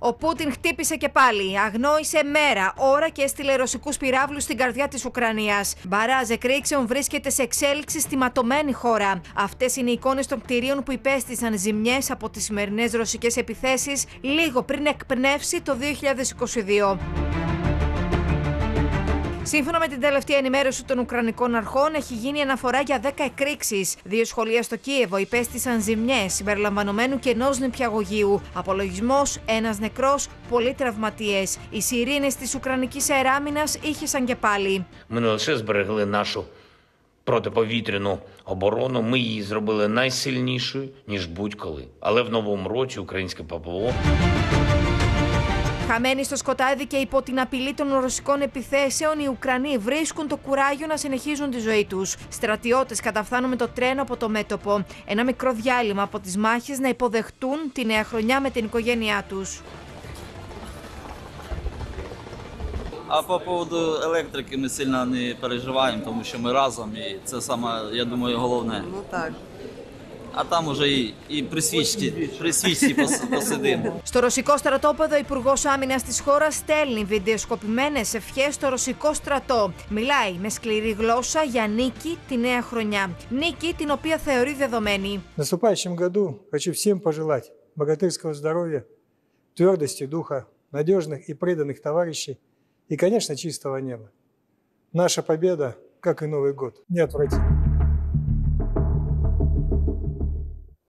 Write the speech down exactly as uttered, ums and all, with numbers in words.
Ο Πούτιν χτύπησε και πάλι. Αγνόησε μέρα, ώρα και έστειλε ρωσικούς πυράβλους στην καρδιά της Ουκρανίας. Μπαράζ εκρήξεων βρίσκεται σε εξέλιξη στη ματωμένη χώρα. Αυτές είναι οι εικόνες των κτηρίων που υπέστησαν ζημιές από τις σημερινές ρωσικές επιθέσεις λίγο πριν εκπνεύσει το δύο χιλιάδες είκοσι δύο. Σύμφωνα με την τελευταία ενημέρωση των Ουκρανικών αρχών, έχει γίνει αναφορά για δέκα εκρήξεις. Δύο σχολεία στο Κίεβο υπέστησαν ζημιές, συμπεριλαμβανομένου και ενός νηπιαγωγείου. Απολογισμός, ένας νεκρός, πολλοί τραυματίες. Οι σιρήνες της Ουκρανικής αεράμινας ήχησαν και πάλι. Ми не лише зберегли нашу протиповітряну оборону, ми її зробили найсильнішою, ніж будь-коли. Але в новому році українське ППО... Χαμένοι στο σκοτάδι και υπό την απειλή των ρωσικών επιθέσεων, οι Ουκρανοί βρίσκουν το κουράγιο να συνεχίζουν τη ζωή τους. Στρατιώτες καταφθάνουν με το τρένο από το μέτωπο. Ένα μικρό διάλειμμα από τις μάχες να υποδεχτούν τη νέα χρονιά με την οικογένειά τους. А по поводу електрики ми сильно не переживаємо, тому що ми разом, і це саме, я думаю, головне. Ну так. А там уже і, і при свічці, при свічці посидимо. Στο ρωσικό στρατόπεδο, ο Υπουργός Άμυνας της χώρας στέλνει βιντεοσκοπημένες ευχές στο ρωσικό στρατό. Μιλάει με σκληρή γλώσσα για νίκη τη νέα χρονιά. Νίκη την οποία θεωρεί δεδομένη. В наступающем году хочу всем пожелать богатырского здоровья, твердости духа, надежных и преданных товарищей и, конечно, чистого неба. Наша победа, как и Новый год, неотвратима.